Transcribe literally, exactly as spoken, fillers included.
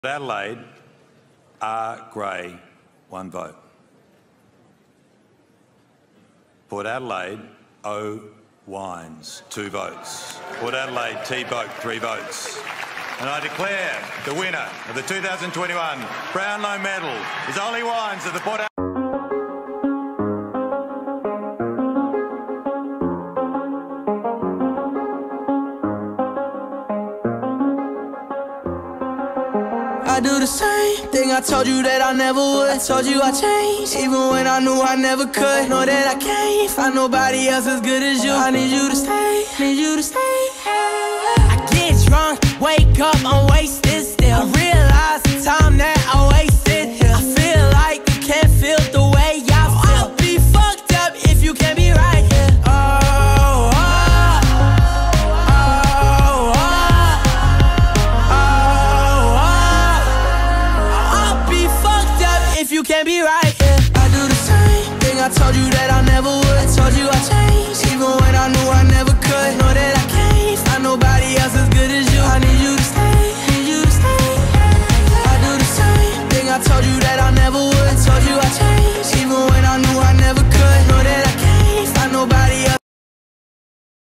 Adelaide, R. Gray, one vote. Port Adelaide, O. Wines, two votes. Port Adelaide, T. Boak, three votes. And I declare the winner of the two thousand twenty-one Brownlow Medal is Ollie Wines of the Port Adelaide. I do the same thing I told you that I never would. I told you I changed, even when I knew I never could. Know that I can't find nobody else as good as you. I need you to stay, need you to stay. I get drunk, wake up, I'm wasted still. I realize the time that I wasted here. I feel like you can't feel the way I feel. I'll be fucked up if you can't be right here. Oh, oh, oh, oh, oh, oh. If you can't be right, yeah. I do the same thing I told you that I